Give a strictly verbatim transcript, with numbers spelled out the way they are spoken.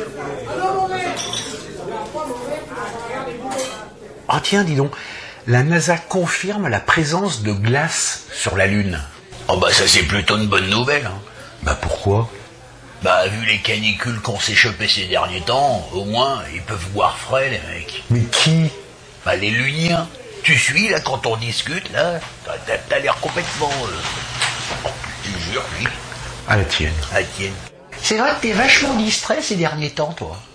Ah tiens, dis donc, la NASA confirme la présence de glace sur la Lune. Oh bah ça c'est plutôt une bonne nouvelle. Hein. Bah pourquoi? Bah vu les canicules qu'on s'est chopées ces derniers temps, au moins ils peuvent boire frais les mecs. Mais qui? Bah les Luniens. Tu suis là quand on discute là? T'as, t'as l'air complètement... Euh... Oh, je te jure, oui. À la tienne. À la tienne. C'est vrai que t'es vachement distrait ces derniers temps toi.